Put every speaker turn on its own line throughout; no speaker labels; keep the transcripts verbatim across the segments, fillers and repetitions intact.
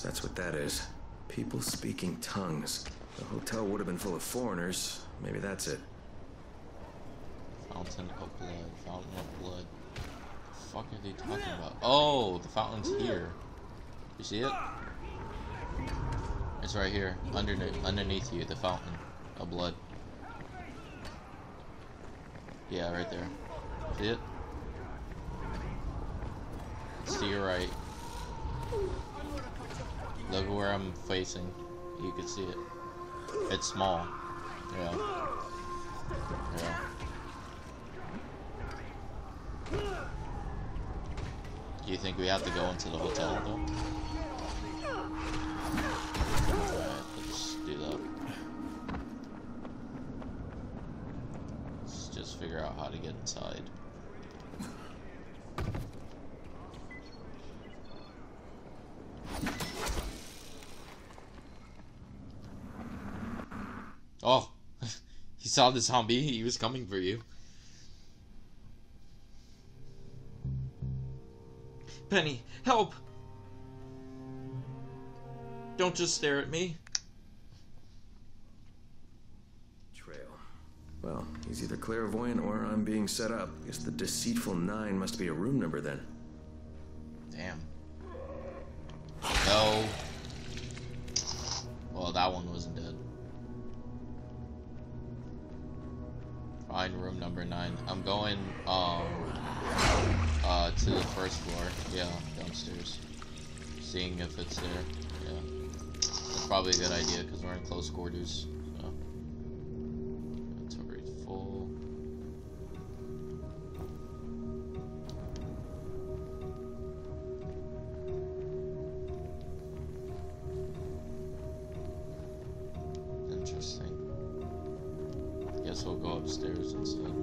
that's what that is. People speaking tongues. The hotel would have been full of foreigners. Maybe that's it.
Fountain of blood. Fountain of blood. What the fuck are they talking about? Oh, the fountain's here. You see it? It's right here, underneath, underneath you, the fountain of blood. Yeah, right there. See it? It's to your right. Look where I'm facing. You can see it. It's small. Yeah. Yeah. Do you think we have to go into the hotel though? Alright, let's do that. Let's just figure out how to get inside. Oh, he saw the zombie. He was coming for you. Penny, help! Don't just stare at me.
Trail. Well, he's either clairvoyant or I'm being set up. Guess the deceitful nine must be a room number then.
Damn. No. Well, that one wasn't dead. Find room number nine. I'm going um uh to the first floor. Yeah, downstairs. Seeing if it's there. Yeah. That's probably a good idea because we're in close quarters. So. Inventory's full. Interesting. Guess we'll go upstairs instead.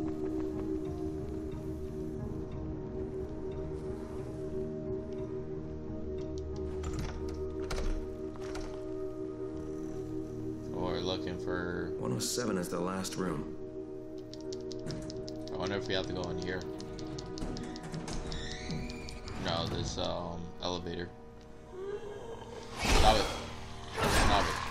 We're looking for
one oh seven is the last room.
I wonder if we have to go in here. No, this um elevator. Stop it. Stop it.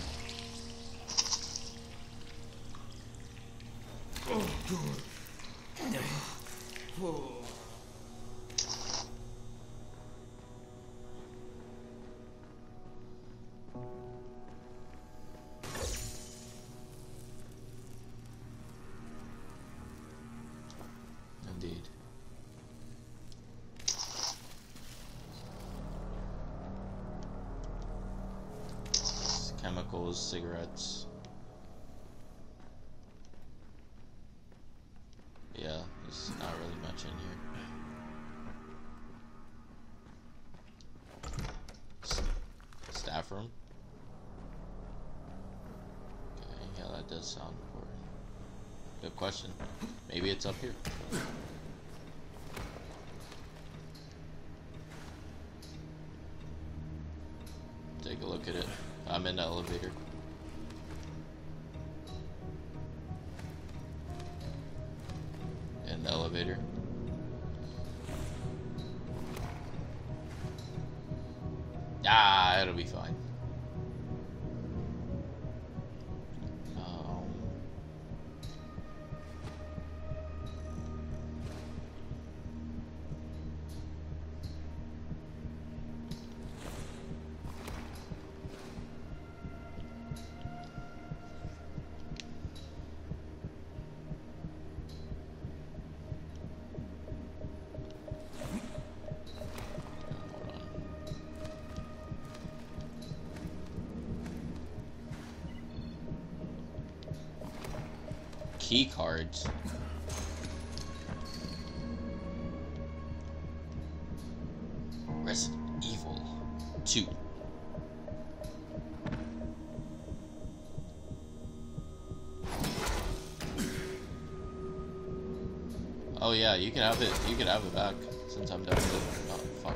Oh, God. Oh.
Indeed. Chemicals, cigarettes. Yeah, there's not really much in here. S staff room. Okay, yeah, that does sound important. Good question. Maybe it's up here. Take a look at it. I'm in the elevator. In the elevator. Ah, it'll be fine. Um, Key cards. Resident Evil two. Oh yeah, you can have it. You can have it back since I'm done with it. Oh fuck.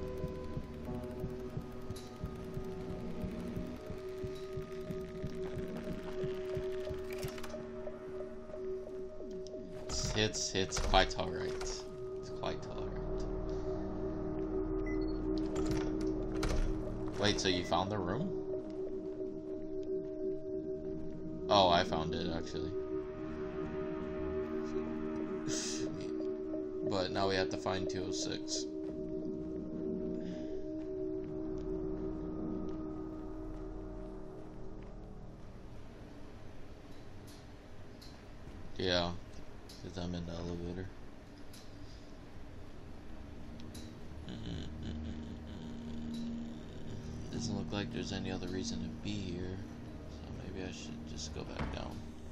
It's it's quite alright. It's quite alright. Wait, so you found the room? Oh, I found it, actually. But now we have to find two oh six. Yeah, because I'm in the elevator. Doesn't look like there's any other reason to be here, so maybe I should just go back down.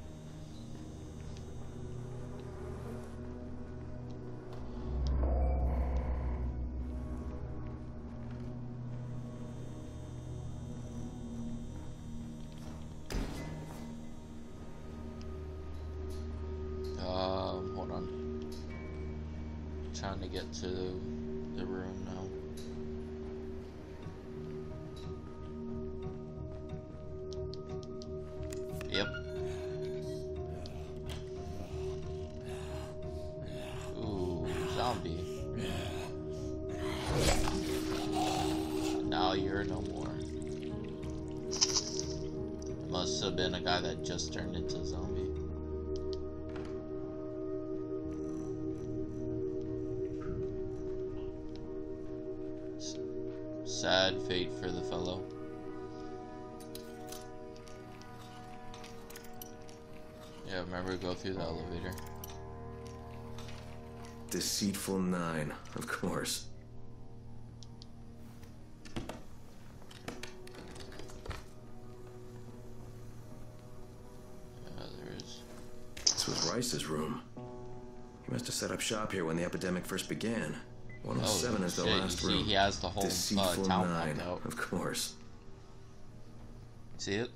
Um, hold on. Trying to get to the room now. Yep. Ooh, zombie. Now you're no more. It must have been a guy that just turned into a zombie. S- sad fate for the fellow. Yeah, remember, go through the elevator.
Deceitful Nine, of course.
Yeah, there is.
This was Rice's room. He must have set up shop here when the epidemic first began. one oh seven
Oh,
is the
shit,
last
you
room.
see, he has the whole uh,
Deceitful
town
Nine,
mapped out.
of course.
See it?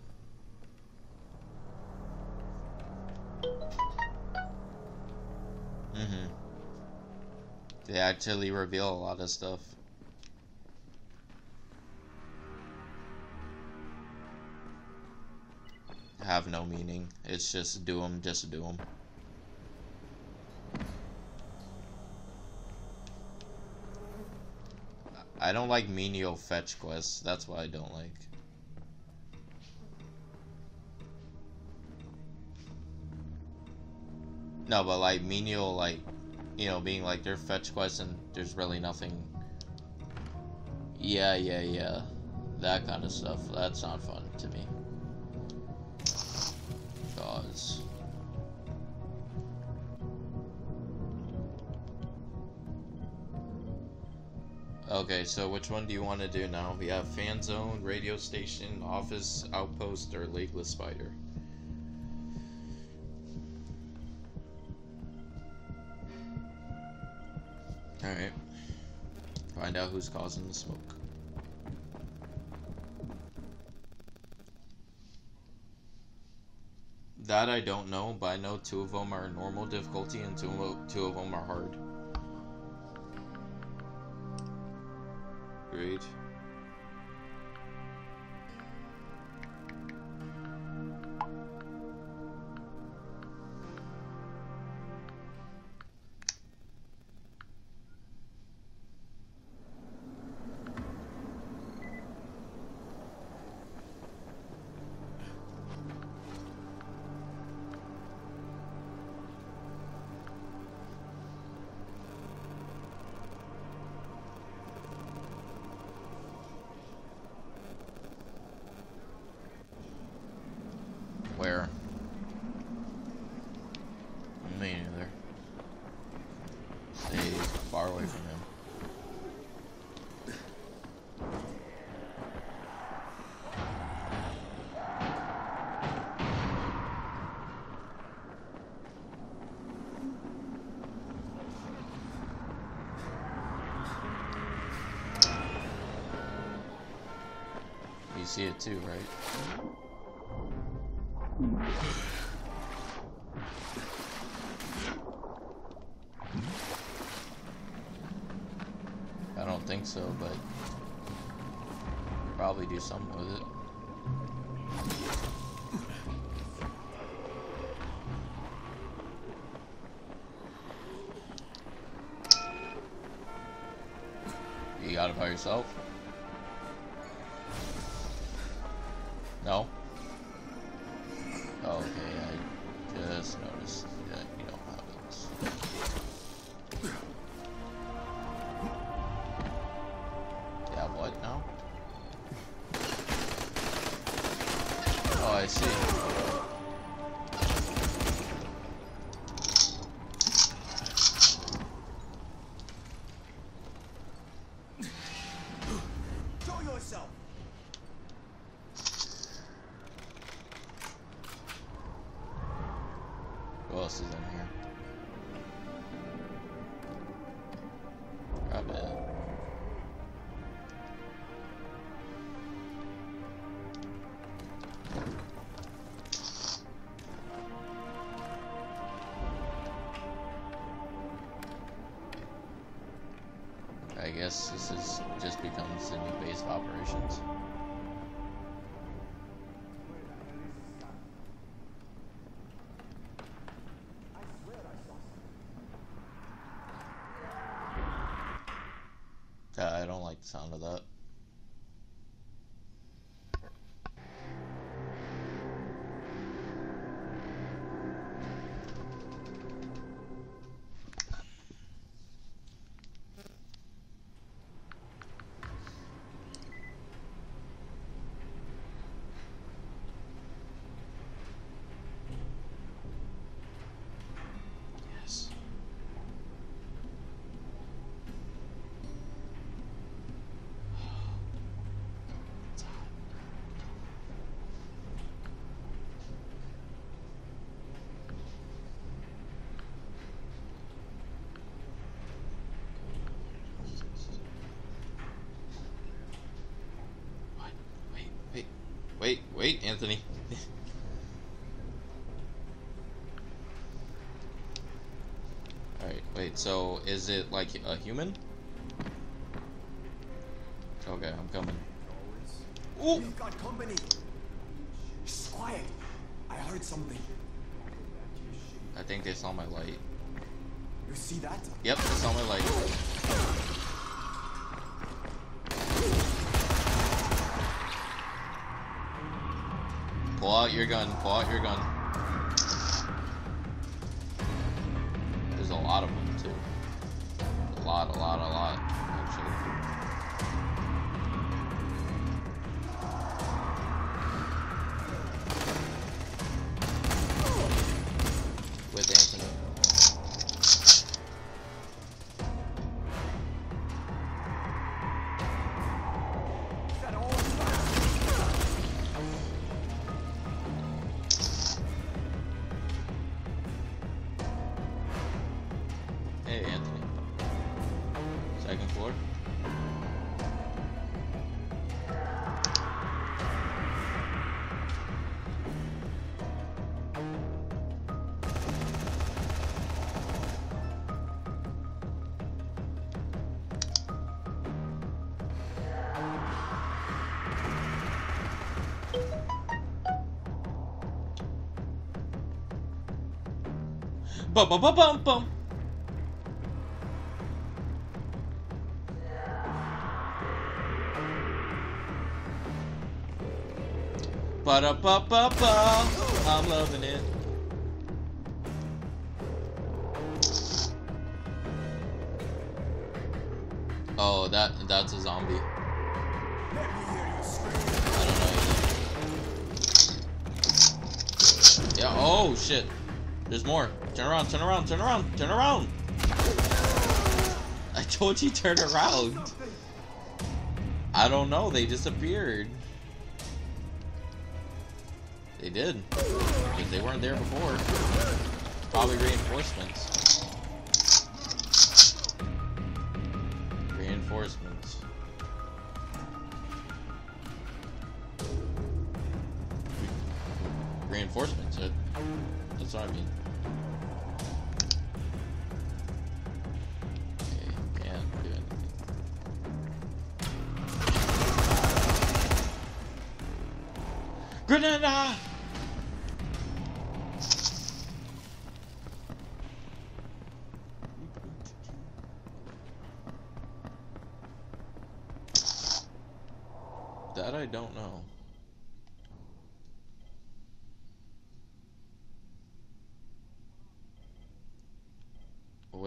Mm-hmm. They actually reveal a lot of stuff. Have no meaning. It's just do them, just do them. I don't like menial fetch quests. That's what I don't like. No, but like menial, like, you know, being like they're fetch quests and there's really nothing. Yeah, yeah, yeah. That kind of stuff. That's not fun to me. Cause. Okay, so which one do you want to do now? We have fan zone, radio station, office, outpost, or legless spider. Alright. Find out who's causing the smoke. That I don't know, but I know two of them are normal difficulty and two, two of them are hard. Great. Where? Me neither. Stay far away from him. You see it too, right? I don't think so, but probably do something with it. You got it by yourself? No? Oh, okay, I just noticed that you don't have this. Yeah, what now? Oh, I see.
Show yourself.
Who else is in here? Grab it. I guess this is just becomes the new base of operations. Uh, I don't like the sound of that. Yes. What? Wait, wait, wait, wait, Anthony. Alright, wait, so is it like a human? Okay, I'm coming. Ooh!
We've got company. Shh, quiet. I heard something.
I think they saw my light.
You see that?
Yep, they saw my light. Pull out your gun, pull out your gun. There's a lot of them too. A lot, a lot, a lot, actually. With Anthony.
Is that all?
Hey, Anthony. Second floor. Bum bum bum bum bum. Ba da ba ba ba. I'm loving it. Oh, that that's a zombie.
Let me hear you scream.
I don't know either. Yeah. Oh shit. There's more. Turn around. Turn around. Turn around. Turn around. I told you turn around. I don't know. They disappeared. They did. Because they weren't there before. Probably reinforcements. Reinforcements. Reinforcements. uh, That's what I mean. Okay, can't do anything. Grenada! That I don't know.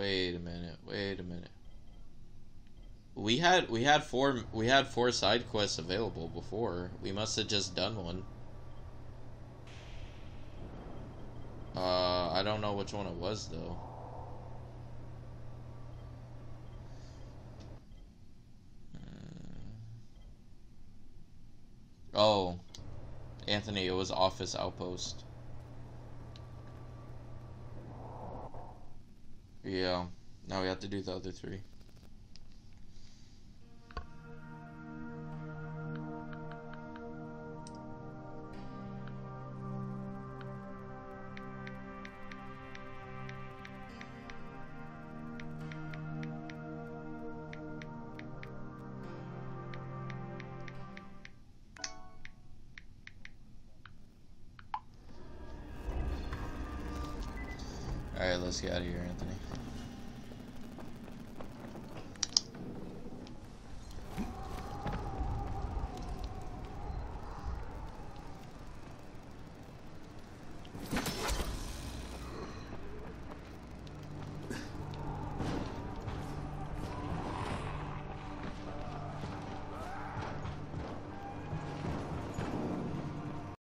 Wait a minute. Wait a minute. We had we had four we had four side quests available before. We must have just done one. Uh, I don't know which one it was though. Oh, Anthony, it was Office Outpost. Yeah, now we have to do the other three. Alright, let's get out of here, Anthony.